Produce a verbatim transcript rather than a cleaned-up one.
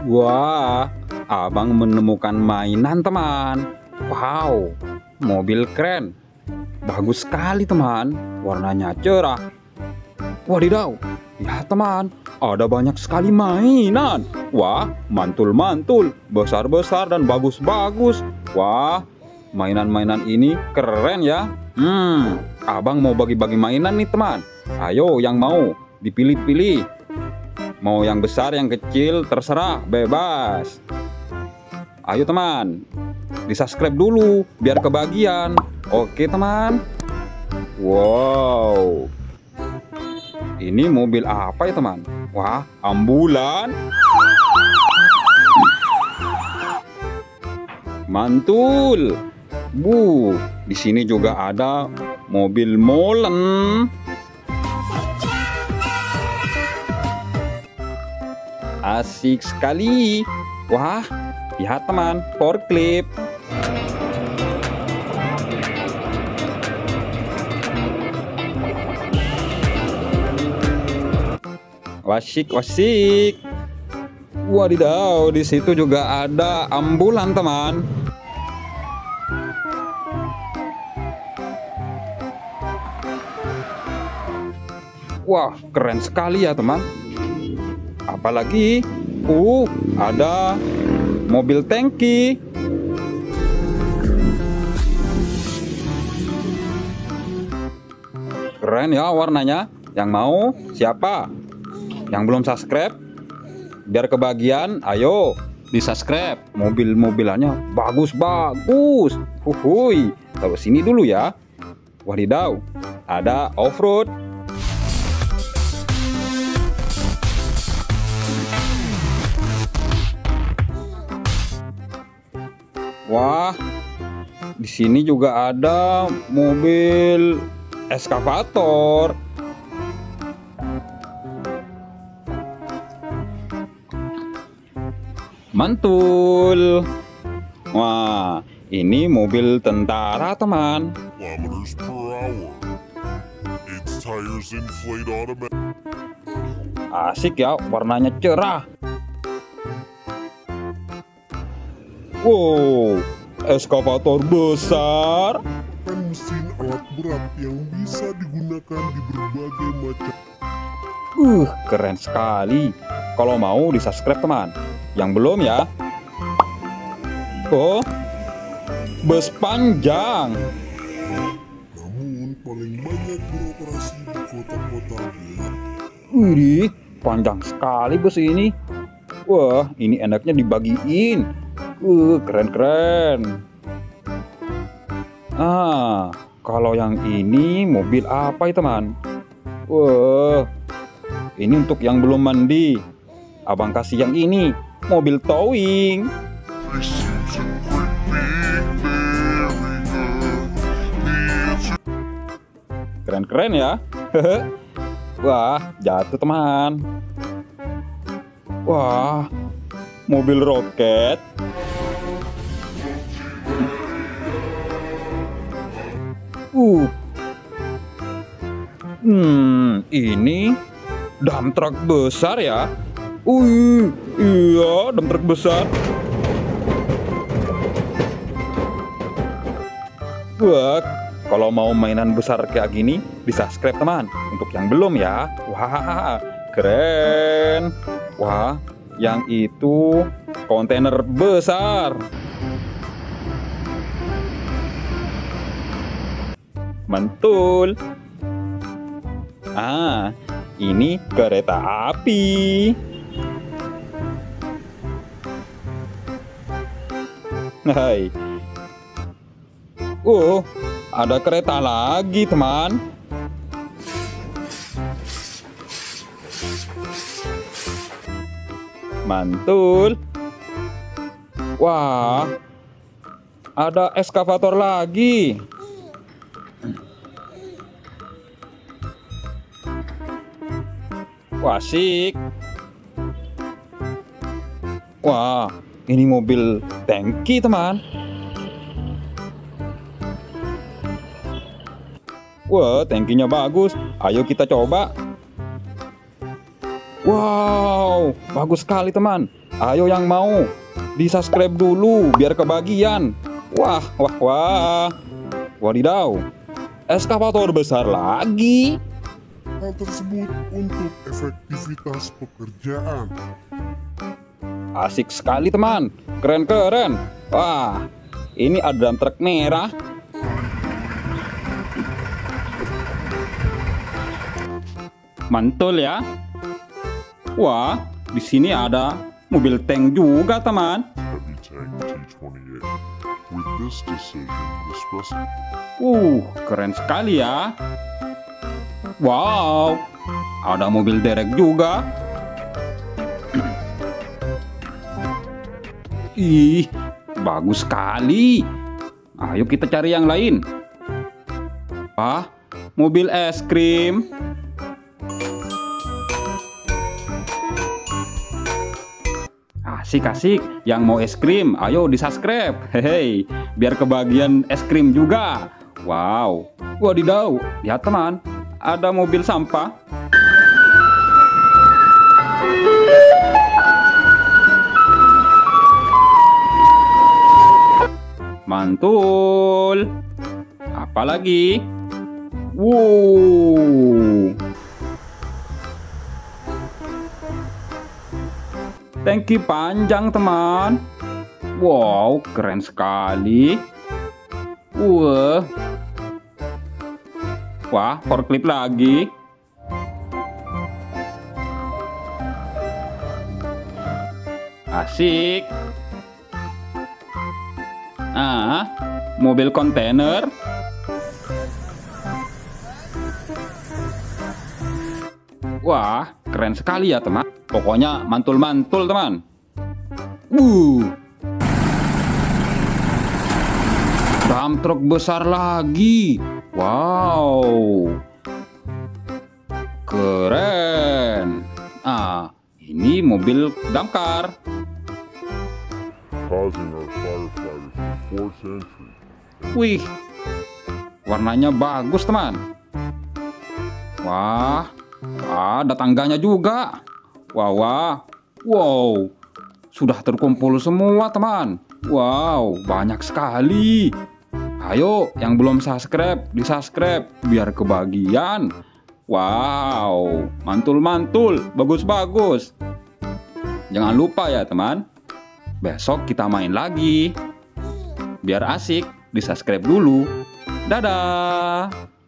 Wah, abang menemukan mainan teman. Wow, mobil keren. Bagus sekali teman, warnanya cerah. Wadidaw, lihat teman, ada banyak sekali mainan. Wah, mantul-mantul, besar-besar dan bagus-bagus. Wah, mainan-mainan ini keren ya. Hmm, abang mau bagi-bagi mainan nih teman. Ayo yang mau, dipilih-pilih. Mau yang besar, yang kecil, terserah, bebas. Ayo teman, di subscribe dulu biar kebagian. Oke teman. Wow, ini mobil apa ya teman? Wah, ambulan. Mantul. Bu, di sini juga ada mobil molen. Asik sekali. Wah, lihat teman, forklift. Wasik, wasik. Wadidaw, di situ juga ada ambulan teman. Wah, keren sekali ya teman. Apalagi, uh, ada mobil tangki. Keren ya warnanya. Yang mau siapa? Yang belum subscribe, biar kebagian, ayo di subscribe. Mobil-mobilannya bagus-bagus. Huhuy, taruh sini dulu ya. Wadidaw, ada off-road. Wah, di sini juga ada mobil eskavator. Mantul. Wah, ini mobil tentara teman. Kilometers per hour. Its tires inflate automatically. Asik ya, warnanya cerah. Wow, eskavator besar. Mesin alat berat yang bisa digunakan di berbagai macam. Uh, keren sekali. Kalau mau di subscribe teman. Yang belum ya. Oh, bus panjang. Namun paling banyak beroperasi di kota-kota besar. Wih, panjang sekali bus ini. Wah, ini enaknya dibagiin. Uh, keren-keren. Ah, kalau yang ini mobil apa ya teman? Wah, ini untuk yang belum mandi. Abang kasih yang ini, mobil towing. Keren-keren ya. Wah, jatuh teman. Wah, mobil roket. Uh. Hmm, ini dump truck besar ya. Wih, iya, dump truck besar. Wah, kalau mau mainan besar kayak gini, di subscribe teman. Untuk yang belum ya. Wah, keren. Wah, yang itu kontainer besar. Mantul. Ah, ini kereta api. Hai. Oh, ada kereta lagi, teman. Mantul. Wah, ada eskavator lagi. Wah, asik. Wah, ini mobil tangki, teman. Wah, tangkinya bagus. Ayo kita coba. Wow, bagus sekali teman. Ayo yang mau di-subscribe dulu biar kebagian. Wah, wah, wah. Wadidaw, eskavator besar lagi. Hal tersebut untuk efektivitas pekerjaan. Asik sekali teman, keren-keren. Wah, ini ada dump truk merah. Mantul ya. Wah, di sini ada mobil tank juga teman. Heavy Tank T twenty-eight. With this decision, the specimen Uh, keren sekali ya. Wow, ada mobil derek juga. Ih, bagus sekali. Ayo kita cari yang lain. Ah, mobil es krim. Asik-asik, yang mau es krim, ayo di-subscribe. Hehe, biar kebagian es krim juga. Wow, wadidaw, lihat teman, ada mobil sampah. Mantul. Apalagi? Wow. Tangki panjang teman. Wow, keren sekali. Wah. Wah, forklift lagi. Asik. Ah, mobil kontainer. Wah, keren sekali ya teman. Pokoknya mantul-mantul teman. Uh. Dump truk besar lagi. Wow. Keren. Ah, ini mobil damkar. causing our firefighters to force entry. Wih, warnanya bagus teman. Wah, ada tangganya juga. Wah, wah, wow, sudah terkumpul semua teman. Wow, banyak sekali. Ayo, yang belum subscribe, di subscribe biar kebagian. Wow, mantul-mantul, bagus-bagus. Jangan lupa ya teman, besok kita main lagi. Biar asik, di subscribe dulu. Dadah.